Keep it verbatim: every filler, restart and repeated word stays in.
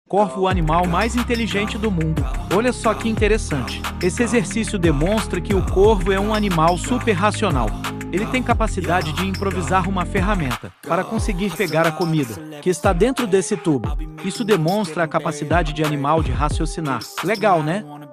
Corvo, o animal mais inteligente do mundo. Olha só que interessante. Esse exercício demonstra que o corvo é um animal super racional. Ele tem capacidade de improvisar uma ferramenta para conseguir pegar a comida que está dentro desse tubo. Isso demonstra a capacidade de animal de raciocinar. Legal, né?